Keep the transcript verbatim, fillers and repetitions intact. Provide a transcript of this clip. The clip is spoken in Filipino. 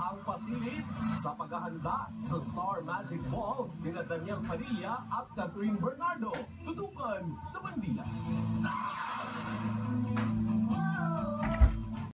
ang pasilip sa paghahanda sa Star Magic Ball ni Daniel Padilla at Catherine Bernardo. Tutukan sa Bandila.